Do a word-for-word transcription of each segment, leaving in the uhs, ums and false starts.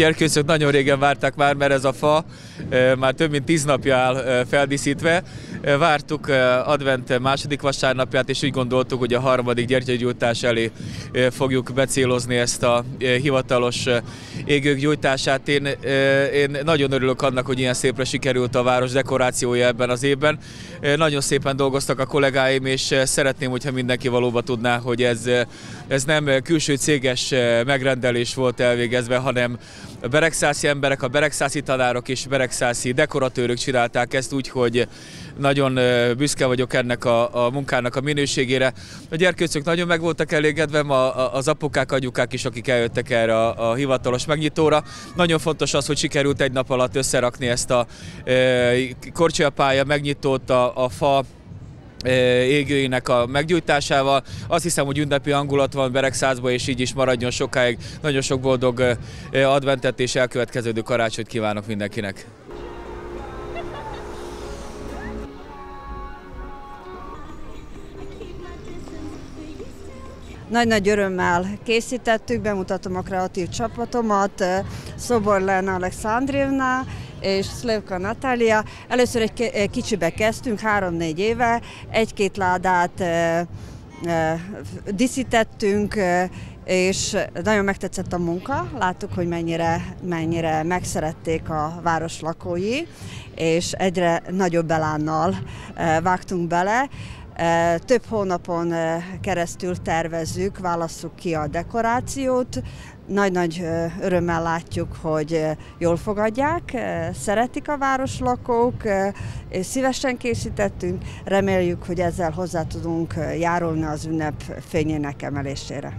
gyerkőcök nagyon régen várták már, mert ez a fa már több mint tíz napja áll feldíszítve. Vártuk advent második vasárnapját, és úgy gondoltuk, hogy a harmadik gyertyagyújtás elé fogjuk becélozni ezt a hivatalos égők gyújtását. Én, én nagyon örülök annak, hogy ilyen szépre sikerült a város dekorációja ebben az évben. Nagyon szépen dolgoztak a kollégáim, és szeretném, hogyha mindenki valóban tudná, hogy ez, ez nem külső céges megrendelés volt elvégezve, hanem a beregszászi emberek, a beregszászi tanárok és beregszászi dekoratőrök csinálták ezt úgy, hogy nagyon büszke vagyok ennek a, a munkának a minőségére. A gyerkőcök nagyon meg voltak elégedve, ma az apukák, anyukák is, akik eljöttek erre a, a hivatalos megnyitóra. Nagyon fontos az, hogy sikerült egy nap alatt összerakni ezt a e, korcsolyapálya megnyitót, a, a fa égőinek a meggyújtásával. Azt hiszem, hogy ünnepi hangulat van Beregszászban, és így is maradjon sokáig. Nagyon sok boldog adventet és elkövetkeződő karácsonyt kívánok mindenkinek! Nagy-nagy örömmel készítettük, bemutatom a kreatív csapatomat, Szoborlán Alexandrivna és Szlevka Natália. Először egy kicsibe kezdtünk, három-négy éve, egy-két ládát e, e, díszítettünk, e, és nagyon megtetszett a munka. Láttuk, hogy mennyire, mennyire megszerették a város lakói, és egyre nagyobb elánnal e, vágtunk bele. Több hónapon keresztül tervezzük, válasszuk ki a dekorációt. Nagy-nagy örömmel látjuk, hogy jól fogadják, szeretik a városlakók, és szívesen készítettünk. Reméljük, hogy ezzel hozzá tudunk járulni az ünnep fényének emelésére.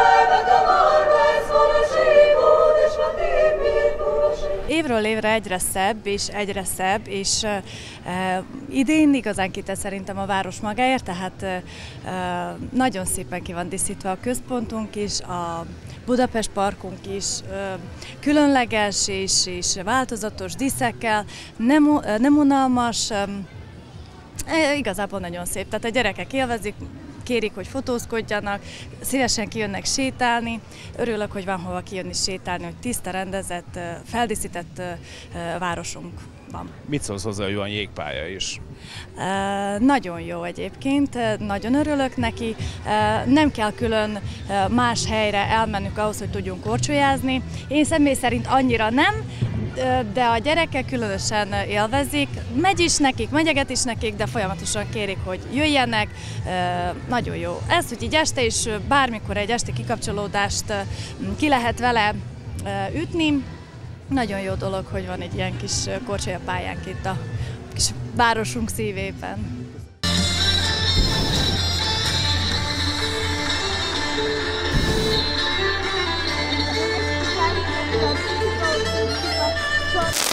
Évről évre egyre szebb és egyre szebb, és uh, idén igazán kitett szerintem a város magáért, tehát uh, nagyon szépen ki van díszítve a központunk is, a Budapest parkunk is uh, különleges és, és változatos díszekkel, nem, uh, nem unalmas, um, igazából nagyon szép, tehát a gyerekek élvezik, kérik, hogy fotózkodjanak, szívesen kijönnek sétálni. Örülök, hogy van hova kijönni sétálni, hogy tiszta, rendezett, feldíszített városunk van. Mit szólsz hozzá, hogy van jégpálya is? Uh, nagyon jó egyébként, nagyon örülök neki. Uh, nem kell külön uh, más helyre elmennünk ahhoz, hogy tudjunk korcsolyázni. Én személy szerint annyira nem, de a gyerekek különösen élvezik, megy is nekik, megyeget is nekik, de folyamatosan kérik, hogy jöjjenek, nagyon jó. Ez, hogy így este is bármikor egy esti kikapcsolódást ki lehet vele ütni, nagyon jó dolog, hogy van egy ilyen kis korcsolyapályánk itt a kis városunk szívében. What?